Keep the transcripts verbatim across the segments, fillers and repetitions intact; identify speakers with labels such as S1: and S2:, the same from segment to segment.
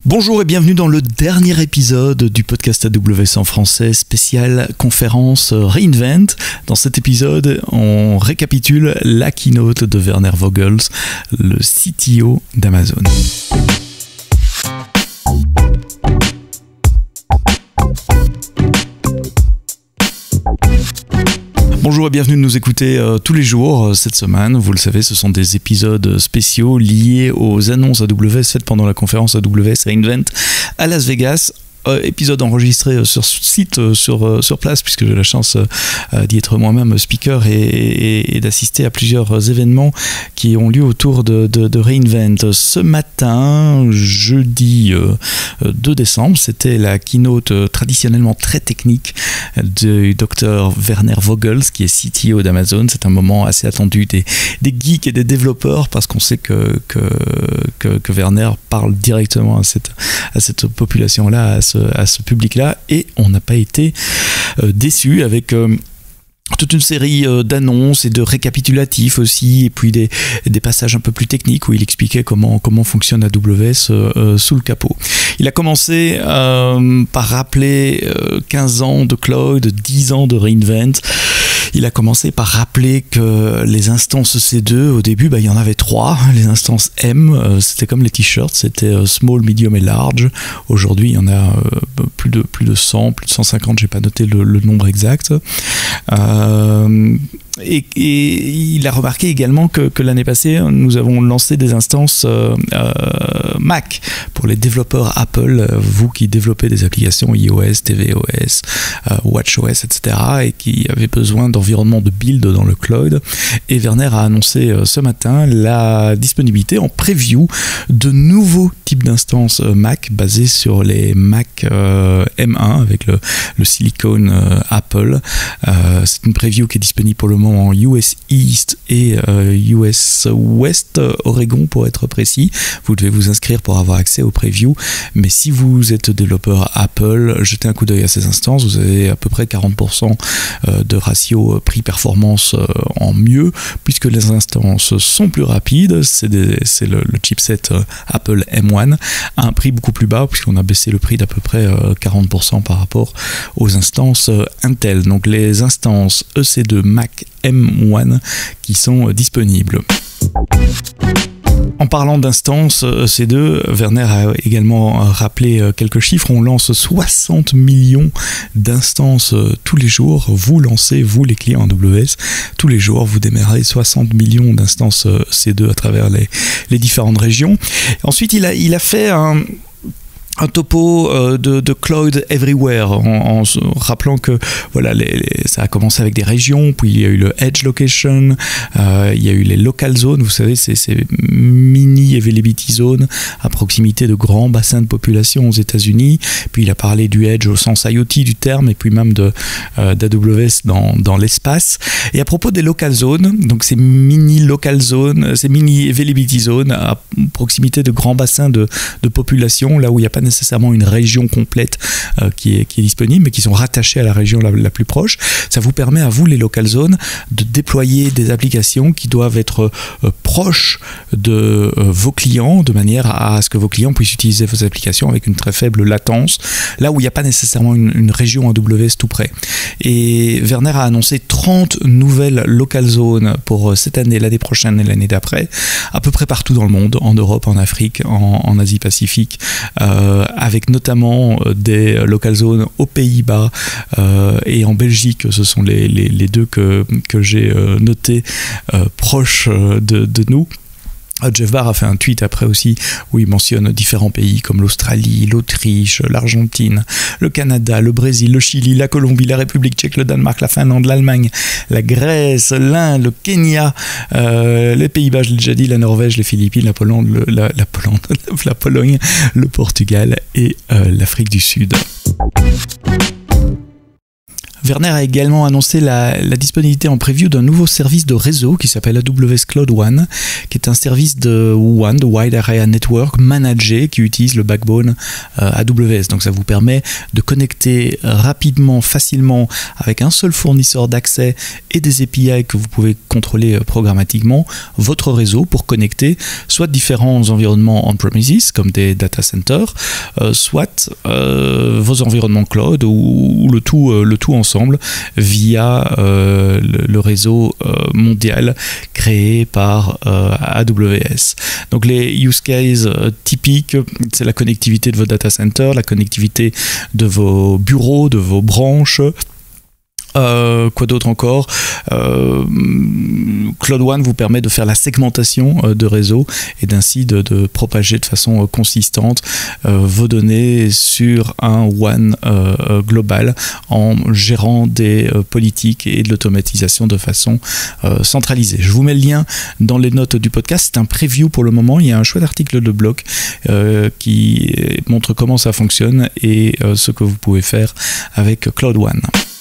S1: Bonjour et bienvenue dans le dernier épisode du podcast A W S en français, spécial conférence Reinvent. Dans cet épisode, on récapitule la keynote de Werner Vogels, le C T O d'Amazon. Bonjour et bienvenue de nous écouter euh, tous les jours euh, cette semaine. Vous le savez, ce sont des épisodes spéciaux liés aux annonces A W S faites pendant la conférence A W S Reinvent à Las Vegas. Euh, épisode enregistré euh, sur site, euh, sur, euh, sur place, puisque j'ai la chance euh, d'y être moi-même speaker et, et, et d'assister à plusieurs euh, événements qui ont lieu autour de, de, de Reinvent. Ce matin, jeudi euh, deux décembre, c'était la keynote euh, traditionnellement très technique du docteur Werner Vogels, qui est C T O d'Amazon. C'est un moment assez attendu des, des geeks et des développeurs, parce qu'on sait que, que, que, que Werner parle directement à cette, à cette population-là, à ce à ce public-là, et on n'a pas été euh, déçus avec euh, toute une série euh, d'annonces et de récapitulatifs aussi, et puis des, des passages un peu plus techniques où il expliquait comment, comment fonctionne A W S euh, euh, sous le capot. Il a commencé euh, par rappeler euh, quinze ans de cloud, dix ans de Reinvent. Il a commencé par rappeler que les instances C deux, au début, bah, il y en avait trois. Les instances M, euh, c'était comme les t-shirts, c'était euh, small, medium et large. Aujourd'hui, il y en a euh, plus de, plus de cent, plus de cent cinquante, j'ai pas noté le, le nombre exact. Euh, et, et il a remarqué également que, que l'année passée, nous avons lancé des instances euh, euh, Mac pour les développeurs Apple, vous qui développez des applications iOS, tvOS, euh, watchOS, et cetera, et qui avaient besoin d'environnement de build dans le cloud. Et Werner a annoncé euh, ce matin la disponibilité en preview de nouveaux types d'instances euh, Mac basés sur les Mac euh, M un avec le, le silicone euh, Apple. Euh, c'est une preview qui est disponible pour le moment en U S East et euh, U S West, Oregon pour être précis. Vous devez vous inscrire pour avoir accès aux previews, mais si vous êtes développeur Apple, jetez un coup d'œil à ces instances. Vous avez à peu près quarante pour cent de ratio prix-performance en mieux, puisque les instances sont plus rapides. C'est, des, c'est le, le chipset Apple M un à un prix beaucoup plus bas, puisqu'on a baissé le prix d'à peu près quarante pour cent par rapport aux instances Intel. Donc les instances E C deux Mac M un qui sont disponibles. En parlant d'instances E C deux, Werner a également rappelé quelques chiffres. On lance soixante millions d'instances tous les jours. Vous lancez, vous les clients A W S, tous les jours, vous démarrez soixante millions d'instances E C deux à travers les, les différentes régions. Ensuite, il a, il a fait un... un topo euh, de, de Cloud Everywhere, en, en rappelant que voilà, les, les, ça a commencé avec des régions, puis il y a eu le Edge Location, euh, il y a eu les Local Zones, vous savez, c'est ces mini Availability Zones à proximité de grands bassins de population aux États-Unis. Puis il a parlé du Edge au sens I O T du terme, et puis même de, euh, d'A W S dans, dans l'espace. Et à propos des Local Zones, donc ces mini Local Zones, ces mini Availability Zones à proximité de grands bassins de, de population, là où il n'y a pas nécessairement une région complète euh, qui, est, qui est disponible, mais qui sont rattachées à la région la, la plus proche. Ça vous permet à vous, les local zones, de déployer des applications qui doivent être euh, proches de euh, vos clients, de manière à, à ce que vos clients puissent utiliser vos applications avec une très faible latence, là où il n'y a pas nécessairement une, une région A W S tout près. Et Werner a annoncé trente nouvelles local zones pour cette année, l'année prochaine et l'année d'après, à peu près partout dans le monde, en Europe, en Afrique, en, en Asie-Pacifique, euh, avec notamment des local zones aux Pays-Bas euh, et en Belgique. Ce sont les, les, les deux que, que j'ai euh, notés euh, proches de, de nous. Jeff Barr a fait un tweet après aussi où il mentionne différents pays comme l'Australie, l'Autriche, l'Argentine, le Canada, le Brésil, le Chili, la Colombie, la République tchèque, le Danemark, la Finlande, l'Allemagne, la Grèce, l'Inde, le Kenya, euh, les Pays-Bas, je l'ai déjà dit, la Norvège, les Philippines, la Pologne, le, la, la, Pologne, la Pologne, le Portugal et euh, l'Afrique du Sud. Werner a également annoncé la, la disponibilité en preview d'un nouveau service de réseau qui s'appelle A W S Cloud One, qui est un service de WAN, de Wide Area Network, managé, qui utilise le backbone euh, A W S. Donc ça vous permet de connecter rapidement, facilement, avec un seul fournisseur d'accès et des A P I que vous pouvez contrôler programmatiquement, votre réseau pour connecter soit différents environnements on-premises, comme des data centers, euh, soit euh, vos environnements cloud, ou, ou le, tout, euh, le tout ensemble via euh, le, le réseau euh, mondial créé par euh, A W S. Donc les use cases euh, typiques, c'est la connectivité de vos data centers, la connectivité de vos bureaux, de vos branches. Euh, quoi d'autre encore? euh, Cloud One vous permet de faire la segmentation euh, de réseau et d'ainsi de, de propager de façon euh, consistante euh, vos données sur un WAN euh, global en gérant des euh, politiques et de l'automatisation de façon euh, centralisée. Je vous mets le lien dans les notes du podcast. C'est un preview pour le moment. Il y a un chouette article de blog euh, qui montre comment ça fonctionne et euh, ce que vous pouvez faire avec Cloud One.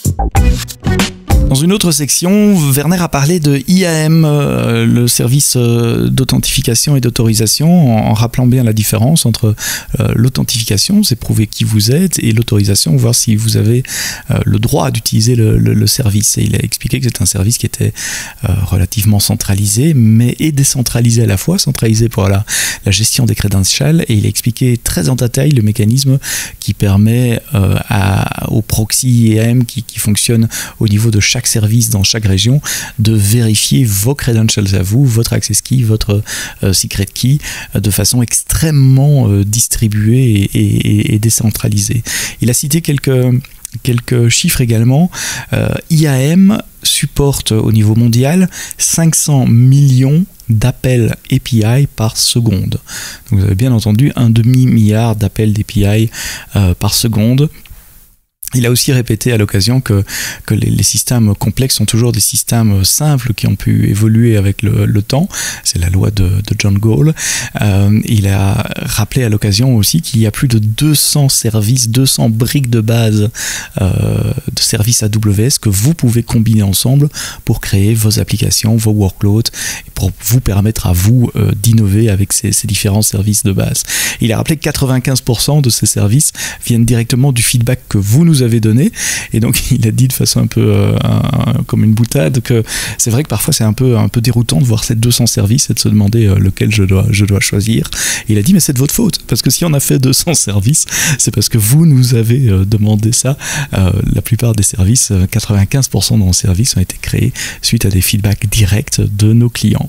S1: Dans une autre section, Werner a parlé de I A M, euh, le service euh, d'authentification et d'autorisation, en, en rappelant bien la différence entre euh, l'authentification, c'est prouver qui vous êtes, et l'autorisation, voir si vous avez euh, le droit d'utiliser le, le, le service. Et il a expliqué que c'est un service qui était euh, relativement centralisé, mais et décentralisé à la fois, centralisé pour la, la gestion des credentials, et il a expliqué très en détail le mécanisme qui permet euh, à, au proxy I A M qui, qui fonctionne au niveau de chaque service dans chaque région de vérifier vos credentials à vous, votre access key, votre euh, secret key euh, de façon extrêmement euh, distribuée et, et, et décentralisée. Il a cité quelques quelques chiffres également. euh, I A M supporte au niveau mondial cinq cents millions d'appels A P I par seconde. Donc vous avez bien entendu un demi-milliard d'appels d'A P I euh, par seconde. Il a aussi répété à l'occasion que, que les, les systèmes complexes sont toujours des systèmes simples qui ont pu évoluer avec le, le temps. C'est la loi de, de John Gall. Euh, il a rappelé à l'occasion aussi qu'il y a plus de deux cents services, deux cents briques de base euh, de services A W S que vous pouvez combiner ensemble pour créer vos applications, vos workloads, et pour vous permettre à vous euh, d'innover avec ces, ces différents services de base. Il a rappelé que quatre-vingt-quinze pour cent de ces services viennent directement du feedback que vous nous avez donné, et donc il a dit de façon un peu euh, un, comme une boutade que c'est vrai que parfois c'est un peu, un peu déroutant de voir ces deux cents services et de se demander euh, lequel je dois, je dois choisir. Et il a dit mais c'est de votre faute, parce que si on a fait deux cents services, c'est parce que vous nous avez euh, demandé ça. Euh, la plupart des services, quatre-vingt-quinze pour cent de nos services ont été créés suite à des feedbacks directs de nos clients.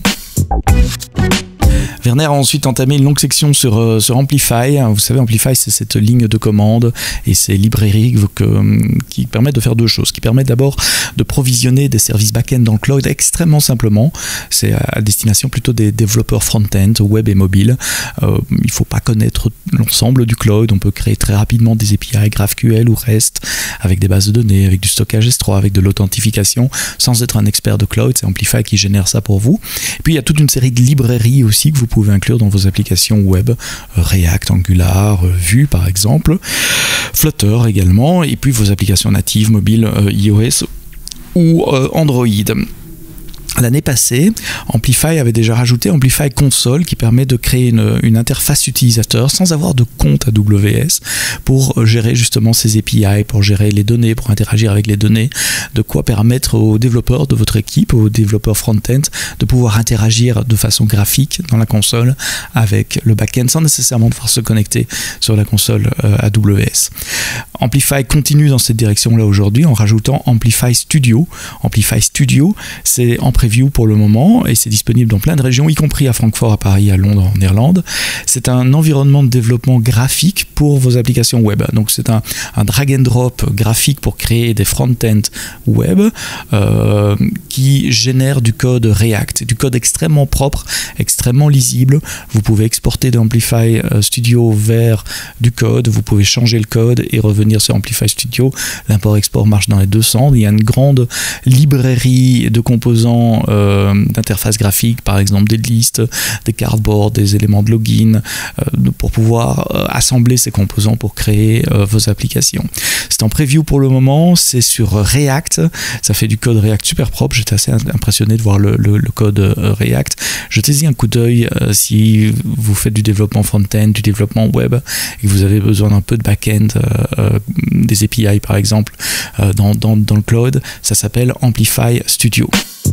S1: Werner a ensuite entamé une longue section sur, euh, sur Amplify. Vous savez, Amplify, c'est cette ligne de commande et ces librairies que, qui permettent de faire deux choses. Qui permettent d'abord de provisionner des services back-end dans le cloud extrêmement simplement. C'est à destination plutôt des développeurs front-end, web et mobile. Euh, il ne faut pas connaître l'ensemble du cloud. On peut créer très rapidement des A P I, GraphQL ou REST, avec des bases de données, avec du stockage S trois, avec de l'authentification, sans être un expert de cloud. C'est Amplify qui génère ça pour vous. Et puis, il y a toute une série de librairies aussi que vous pouvez inclure dans vos applications web, React, Angular, Vue par exemple, Flutter également, et puis vos applications natives mobiles euh, iOS ou euh, Android. L'année passée, Amplify avait déjà rajouté Amplify Console qui permet de créer une, une interface utilisateur sans avoir de compte A W S pour gérer justement ces A P I, pour gérer les données, pour interagir avec les données, de quoi permettre aux développeurs de votre équipe, aux développeurs front-end, de pouvoir interagir de façon graphique dans la console avec le back-end sans nécessairement devoir se connecter sur la console euh, A W S. Amplify continue dans cette direction-là aujourd'hui en rajoutant Amplify Studio. Amplify Studio, c'est en preview pour le moment et c'est disponible dans plein de régions, y compris à Francfort, à Paris, à Londres, en Irlande. C'est un environnement de développement graphique pour vos applications web. Donc c'est un, un drag and drop graphique pour créer des front-end web euh, qui génère du code React, du code extrêmement propre, extrêmement lisible. Vous pouvez exporter d'Amplify Studio vers du code, vous pouvez changer le code et revenir sur Amplify Studio. L'import-export marche dans les deux sens. Il y a une grande librairie de composants éléments euh, d'interface graphique, par exemple des listes, des cardboards, des éléments de login, euh, pour pouvoir euh, assembler ces composants pour créer euh, vos applications. C'est en preview pour le moment, c'est sur React, ça fait du code React super propre, j'étais assez impressionné de voir le, le, le code euh, React. Jetez-y un coup d'œil euh, si vous faites du développement front-end, du développement web, et que vous avez besoin d'un peu de back-end, euh, des A P I par exemple, euh, dans, dans, dans le cloud. Ça s'appelle Amplify Studio.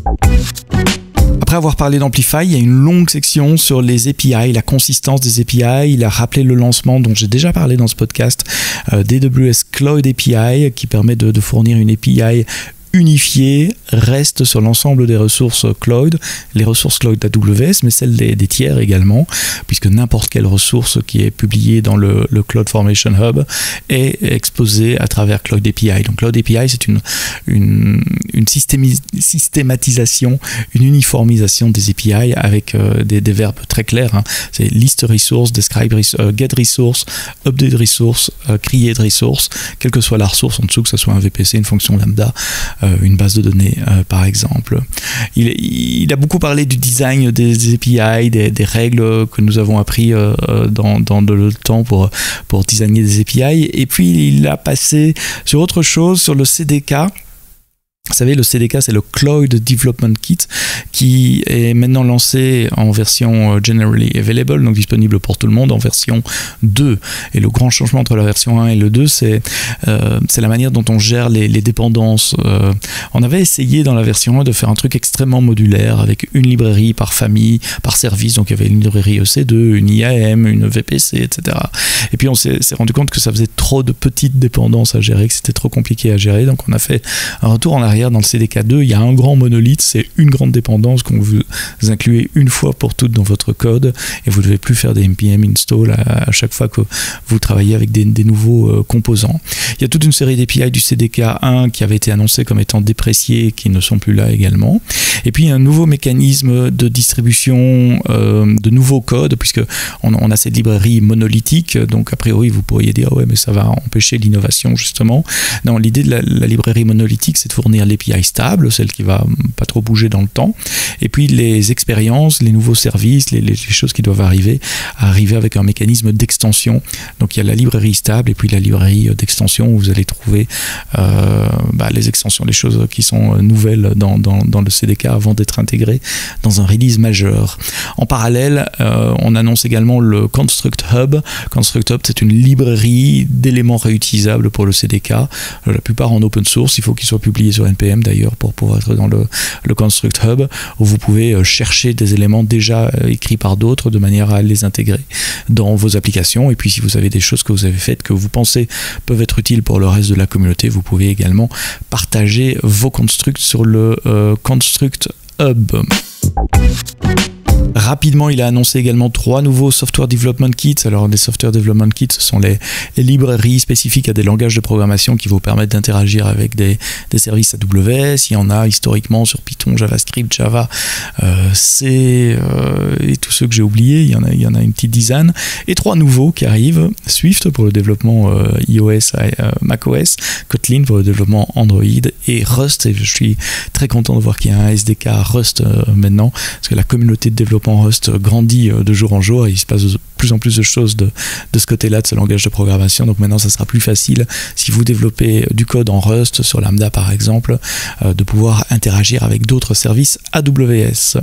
S1: Après avoir parlé d'Amplify, il y a une longue section sur les A P I, la consistance des A P I. Il a rappelé le lancement dont j'ai déjà parlé dans ce podcast, euh, d'A W S Cloud A P I, qui permet de, de fournir une A P I unifiée, reste sur l'ensemble des ressources cloud, les ressources cloud d'A W S, mais celles des, des tiers également, puisque n'importe quelle ressource qui est publiée dans le, le CloudFormation Hub est exposée à travers Cloud A P I. Donc Cloud A P I, c'est une, une, une systématisation, une uniformisation des A P I avec euh, des, des verbes très clairs. Hein. C'est list resource, describe resource, euh, get resource, update resource, euh, create resource, quelle que soit la ressource en dessous, que ce soit un V P C, une fonction lambda, euh, une base de données euh, par exemple. Il, il a beaucoup parlé du design des A P I, des, des règles que nous avons appris euh, dans, dans le temps pour, pour designer des A P I, et puis il a passé sur autre chose, sur le C D K. Vous savez, le C D K, c'est le Cloud Development Kit, qui est maintenant lancé en version Generally Available, donc disponible pour tout le monde en version deux. Et le grand changement entre la version un et le deux, c'est euh, c'est la manière dont on gère les, les dépendances. Euh, on avait essayé dans la version un de faire un truc extrêmement modulaire, avec une librairie par famille, par service. Donc il y avait une librairie E C deux, une I A M, une V P C, et cetera. Et puis on s'est rendu compte que ça faisait trop de petites dépendances à gérer, que c'était trop compliqué à gérer. Donc on a fait un retour en arrière. Dans le C D K deux, il y a un grand monolithe, c'est une grande dépendance qu'on vous incluez une fois pour toutes dans votre code, et vous ne devez plus faire des npm install à, à chaque fois que vous travaillez avec des, des nouveaux euh, composants. Il y a toute une série d'A P I du C D K un qui avait été annoncé comme étant dépréciés et qui ne sont plus là également. Et puis il y a un nouveau mécanisme de distribution euh, de nouveaux codes, puisque on, on a cette librairie monolithique, donc a priori vous pourriez dire ouais mais ça va empêcher l'innovation justement. Non, l'idée de la, la librairie monolithique, c'est de fournir l'A P I stable, celle qui va pas trop bouger dans le temps, et puis les expériences, les nouveaux services, les, les choses qui doivent arriver, arriver avec un mécanisme d'extension. Donc il y a la librairie stable et puis la librairie d'extension où vous allez trouver euh, bah, les extensions, les choses qui sont nouvelles dans, dans, dans le C D K avant d'être intégrées dans un release majeur. En parallèle, euh, on annonce également le Construct Hub. Construct Hub, c'est une librairie d'éléments réutilisables pour le C D K, la plupart en open source. Il faut qu'ils soient publiés sur N P M d'ailleurs pour pouvoir être dans le, le Construct Hub, où vous pouvez chercher des éléments déjà écrits par d'autres de manière à les intégrer dans vos applications. Et puis si vous avez des choses que vous avez faites que vous pensez peuvent être utiles pour le reste de la communauté, vous pouvez également partager vos constructs sur le euh, Construct Hub. Rapidement, il a annoncé également trois nouveaux Software Development Kits. Alors, les Software Development Kits, ce sont les, les librairies spécifiques à des langages de programmation qui vous permettent d'interagir avec des, des services A W S. Il y en a historiquement sur Python, JavaScript, Java, euh, C euh, et tous ceux que j'ai oubliés. Il y en a, il y en a une petite dizaine. Et trois nouveaux qui arrivent. Swift pour le développement euh, iOS, euh, macOS, Kotlin pour le développement Android et Rust. Et je suis très content de voir qu'il y a un S D K Rust euh, maintenant, parce que la communauté de développement Rust grandit de jour en jour et il se passe de plus en plus de choses de, de ce côté-là, de ce langage de programmation. Donc maintenant, ça sera plus facile, si vous développez du code en Rust, sur Lambda par exemple, euh, de pouvoir interagir avec d'autres services A W S.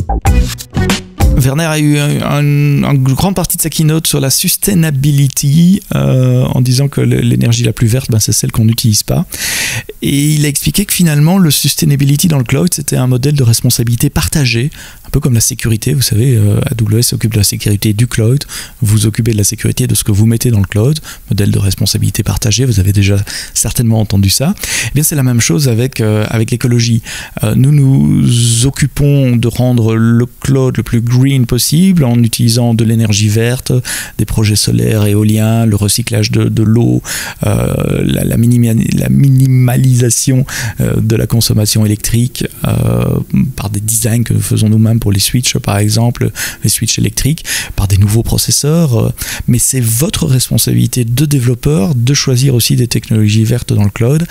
S1: Werner a eu une un, un grande partie de sa keynote sur la sustainability, euh, en disant que l'énergie la plus verte, ben, c'est celle qu'on n'utilise pas. Et il a expliqué que finalement, le sustainability dans le cloud, c'était un modèle de responsabilité partagée, un peu comme la sécurité. Vous savez, euh, A W S s'occupe de la sécurité du cloud, vous occupez de la sécurité de ce que vous mettez dans le cloud, modèle de responsabilité partagée, vous avez déjà certainement entendu ça. Eh bien, c'est la même chose avec, euh, avec l'écologie. Euh, nous nous occupons de rendre le cloud le plus green possible en utilisant de l'énergie verte, des projets solaires, éoliens, le recyclage de, de l'eau, euh, la, la, minima, la minimalisation euh, de la consommation électrique euh, par des designs que nous faisons nous-mêmes pour les switches par exemple, les switches électriques, par des nouveaux processeurs, euh, mais c'est votre responsabilité de développeur de choisir aussi des technologies vertes dans le cloud,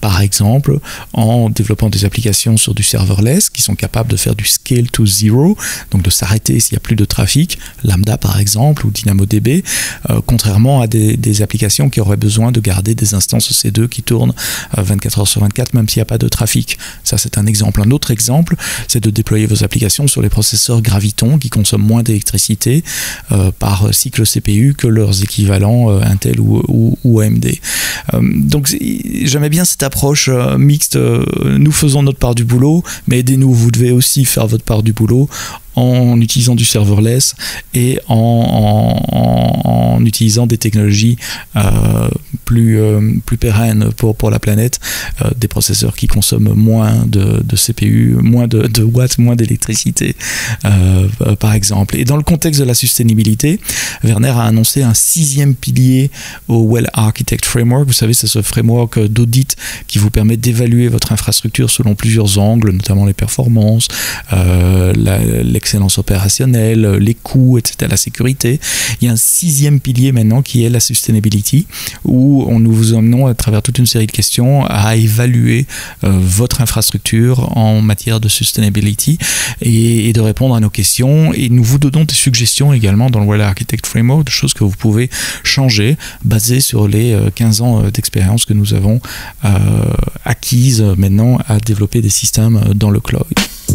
S1: par exemple en développant des applications sur du serverless qui sont capables de faire du scale to zero, donc de s'arrêter s'il n'y a plus de trafic, Lambda par exemple ou DynamoDB, euh, contrairement à des, des applications qui auraient besoin de garder des instances E C deux qui tournent euh, vingt-quatre heures sur vingt-quatre même s'il n'y a pas de trafic. Ça c'est un exemple. Un autre exemple, c'est de déployer vos applications sur les processeurs Graviton qui consomment moins d'électricité euh, par cycle C P U que leurs équivalents euh, Intel ou, ou, ou A M D. Euh, donc j'aimais bien cette approche euh, mixte, euh, nous faisons notre part du boulot, mais aidez-nous, vous devez aussi faire votre part du boulot en utilisant du serverless et en, en, en utilisant des technologies euh, plus, euh, plus pérennes pour, pour la planète, euh, des processeurs qui consomment moins de, de C P U, moins de, de watts, moins d'électricité, euh, euh, par exemple. Et dans le contexte de la sustainabilité, Werner a annoncé un sixième pilier au Well Architect Framework. Vous savez, c'est ce framework d'audit qui vous permet d'évaluer votre infrastructure selon plusieurs angles, notamment les performances, euh, la, les l'excellence opérationnelle, les coûts, et cetera, la sécurité. Il y a un sixième pilier maintenant qui est la sustainability, où on nous vous emmenons à travers toute une série de questions à évaluer euh, votre infrastructure en matière de sustainability et, et de répondre à nos questions. Et nous vous donnons des suggestions également dans le Well Architect Framework, de choses que vous pouvez changer basées sur les euh, quinze ans d'expérience que nous avons euh, acquises maintenant à développer des systèmes dans le cloud.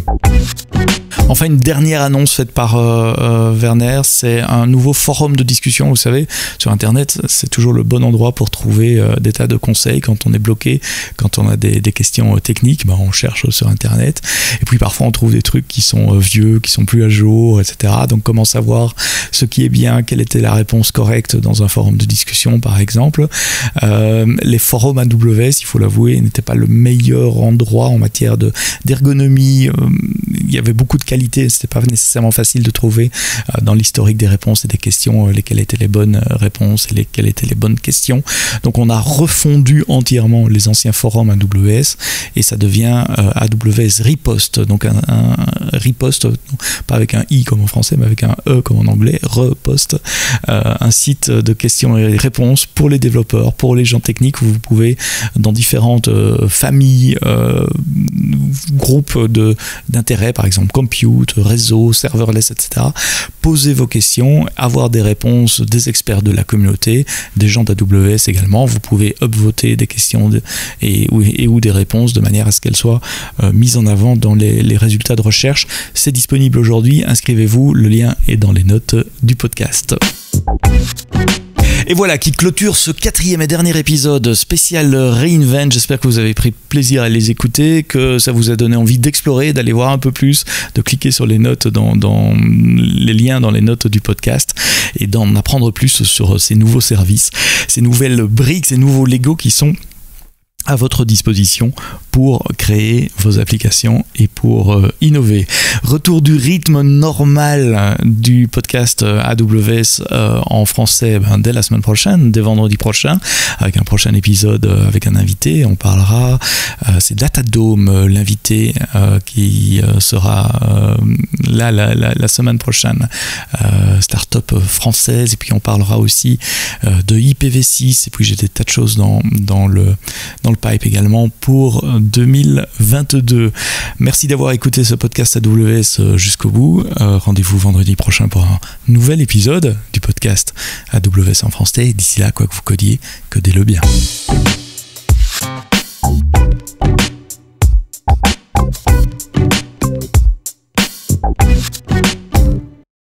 S1: Enfin, une dernière annonce faite par euh, euh, Werner, c'est un nouveau forum de discussion. Vous savez, sur Internet, c'est toujours le bon endroit pour trouver euh, des tas de conseils quand on est bloqué, quand on a des, des questions euh, techniques, ben, on cherche sur Internet. Et puis parfois, on trouve des trucs qui sont euh, vieux, qui sont plus à jour, et cetera. Donc, comment savoir ce qui est bien, quelle était la réponse correcte dans un forum de discussion, par exemple. Euh, les forums A W S, il faut l'avouer, n'étaient pas le meilleur endroit en matière de, d'ergonomie. Euh, il y avait beaucoup de qualité, c'était pas nécessairement facile de trouver euh, dans l'historique des réponses et des questions euh, lesquelles étaient les bonnes euh, réponses et lesquelles étaient les bonnes questions. Donc on a refondu entièrement les anciens forums A W S et ça devient euh, A W S Riposte, donc un, un riposte, pas avec un i comme en français mais avec un e comme en anglais, reposte, euh, un site de questions et réponses pour les développeurs, pour les gens techniques où vous pouvez dans différentes euh, familles, euh, groupes de, d'intérêt, par exemple compute, réseau, serverless, et cetera. Posez vos questions, avoir des réponses des experts de la communauté, des gens d'A W S également. Vous pouvez upvoter des questions de, et, et ou des réponses de manière à ce qu'elles soient euh, mises en avant dans les, les résultats de recherche. C'est disponible aujourd'hui, inscrivez-vous, le lien est dans les notes du podcast. Et voilà qui clôture ce quatrième et dernier épisode spécial Reinvent. J'espère que vous avez pris plaisir à les écouter, que ça vous a donné envie d'explorer, d'aller voir un peu plus, de cliquer sur les notes dans, dans les liens dans les notes du podcast et d'en apprendre plus sur ces nouveaux services, ces nouvelles briques, ces nouveaux Lego qui sont à votre disposition pour créer vos applications et pour euh, innover. Retour du rythme normal du podcast euh, A W S euh, en français ben, dès la semaine prochaine, dès vendredi prochain, avec un prochain épisode euh, avec un invité. On parlera, euh, c'est Datadome, euh, l'invité euh, qui euh, sera euh, là la, la, la semaine prochaine, euh, start-up française, et puis on parlera aussi euh, de I P v six, et puis j'ai des tas de choses dans, dans le dans le pipe également pour deux mille vingt-deux. Merci d'avoir écouté ce podcast A W S jusqu'au bout. Euh, rendez-vous vendredi prochain pour un nouvel épisode du podcast A W S en français. D'ici là, quoi que vous codiez, codez-le bien.